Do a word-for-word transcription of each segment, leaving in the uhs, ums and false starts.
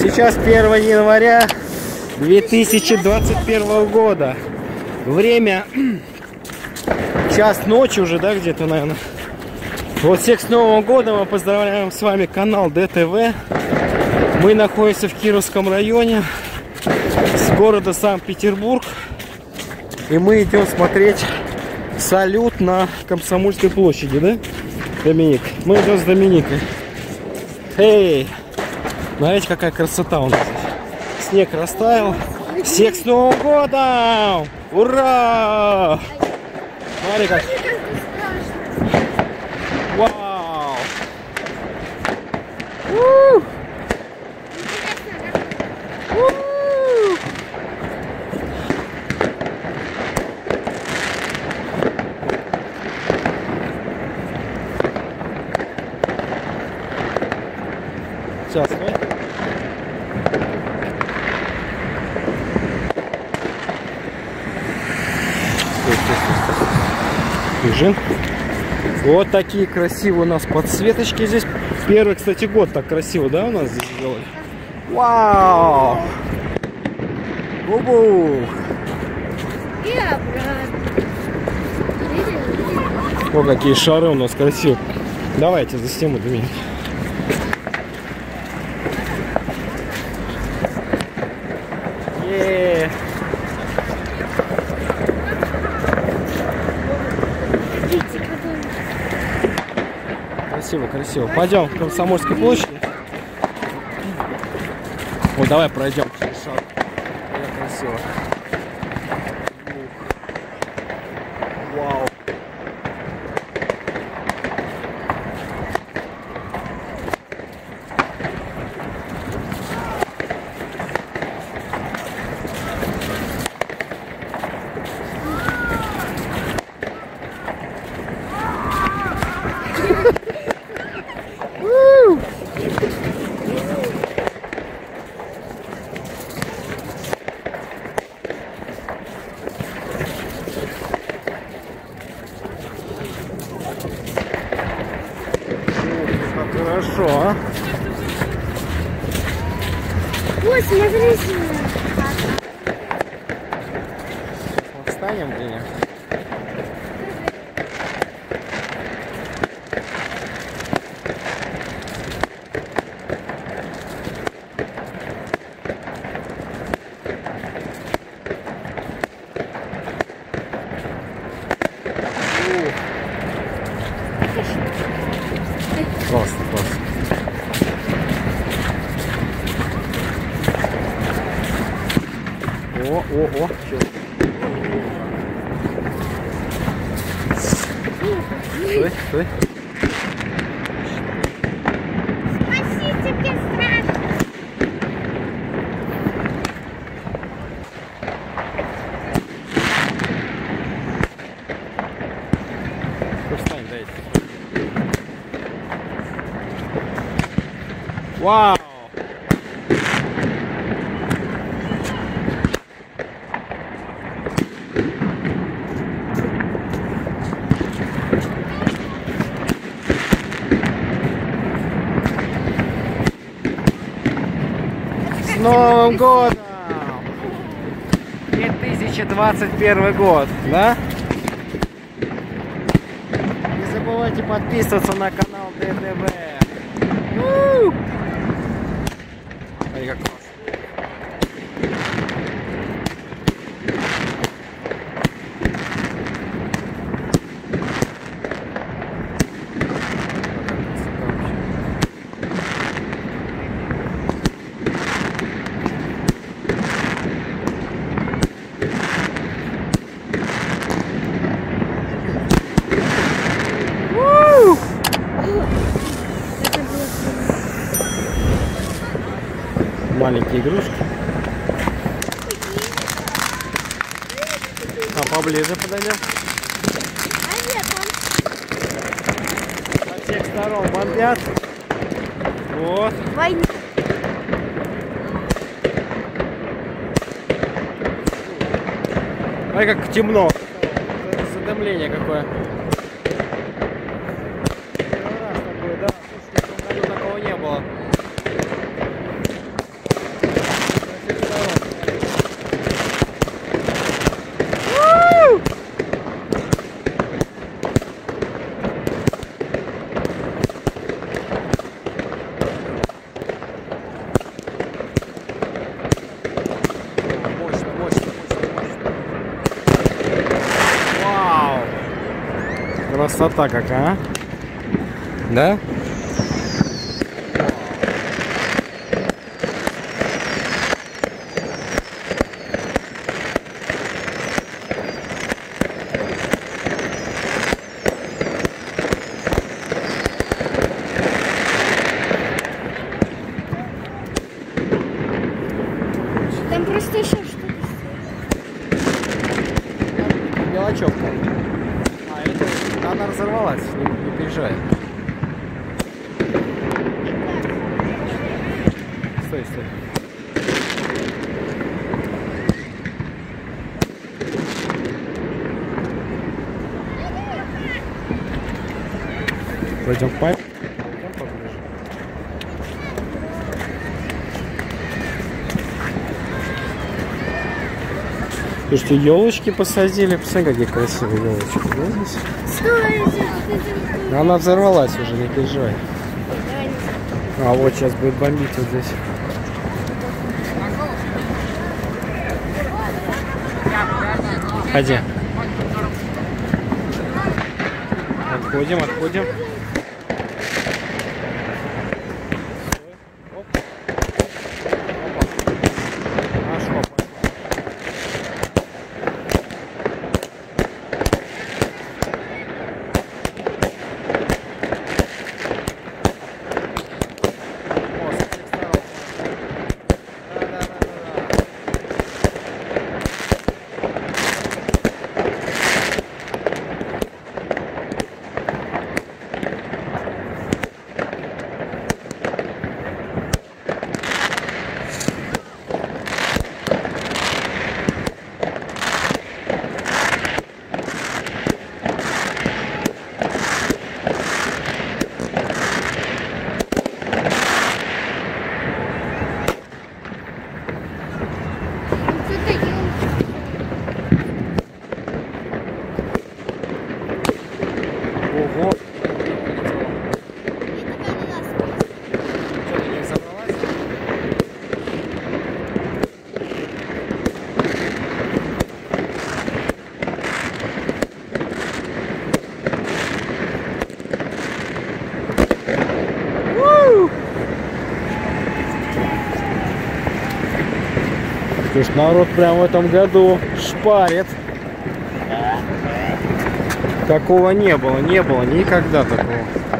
Сейчас первое января две тысячи двадцать первого года. Время час ночи уже, да, где-то, наверное. Вот всех с Новым годом. Мы поздравляем с вами канал Д Т В. Мы находимся в Кировском районе с города Санкт-Петербург. И мы идем смотреть салют на Комсомольской площади, да, Доминик? Мы идем с Доминикой. Эй! Смотрите, какая красота у нас здесь. Снег растаял. Всех с Новым годом! Ура! Смотри как. Вау! У! У! Сейчас, да? Бежим. Вот такие красивые у нас подсветочки здесь. Первый, кстати, год так красиво, да, у нас здесь сделали? Вау! Бу-бу! О, какие шары у нас красивые. Давайте засниму для меня. Е-е-е. Красиво, красиво. Пойдем к Комсомольской площади. Вот давай пройдем через шар. Это красиво. Вау. Хорошо, а? Ой, смотри. Встанем где-нибудь. Классно, классно. О, о, о, что? Стой, стой. Спасите, мне страшно. Встань, дай. Вау! С Новым годом! две тысячи двадцать первый год, да? Не забывайте подписываться на канал Д Т В. Смотри, как классно. Маленькие игрушки. А поближе подойдем. Со всех сторон бомбят. Вот. Война. Ай, как темно. Задымление какое. Первый раз такое, да. Слушайте, в том году такого не было. Красота какая, а? Да? Там просто еще что-то. Мелочевка. А, это она разорвалась, не, не переживай. Стой, стой. Пойдем в парк. Слушайте, елочки посадили. Посмотри, какие красивые елочки. Здесь. Стой, Она взорвалась уже, не переживай. А вот сейчас будет бомбить вот здесь. Ходи. Отходим, отходим. Ого! Слушай, народ прям в этом году шпарит. Такого не было, не было никогда такого.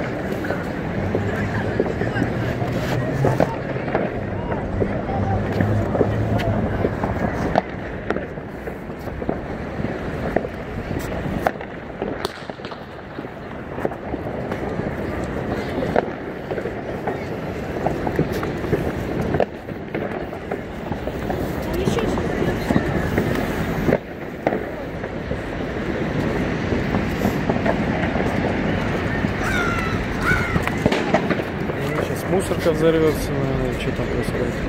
Мусорка взорвется, наверное, что там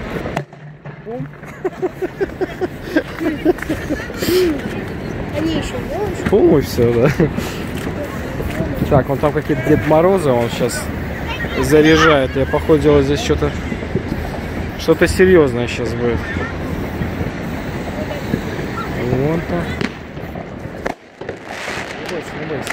происходит. Они еще больше. Пум и все, да. Так, вон там какие-то Дед Морозы, он сейчас заряжает. Я походила здесь что-то, что-то серьезное сейчас будет. Вон там. Не бойся, не бойся.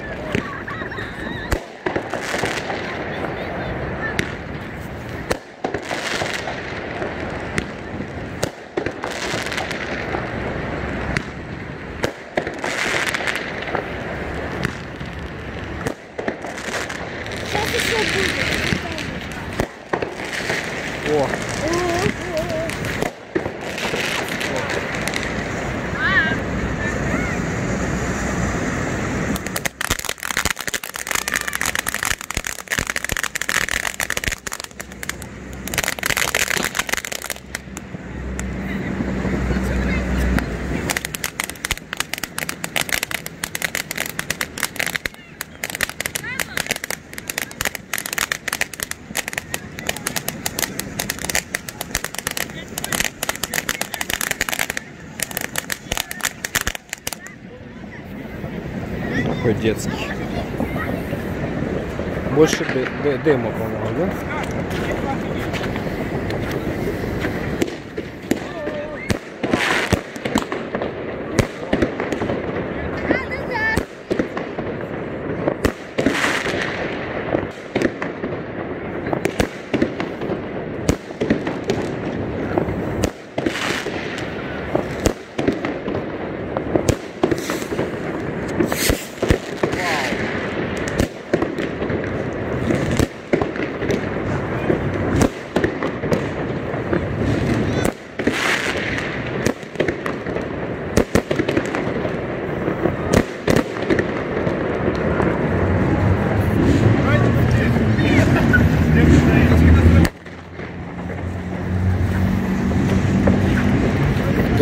О. Такой детский. Больше демо, по-моему, да?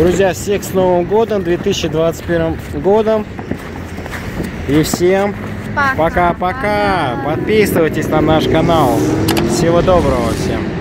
Друзья, всех с Новым годом, две тысячи двадцать первым годом. И всем пока-пока. Подписывайтесь на наш канал. Всего доброго всем.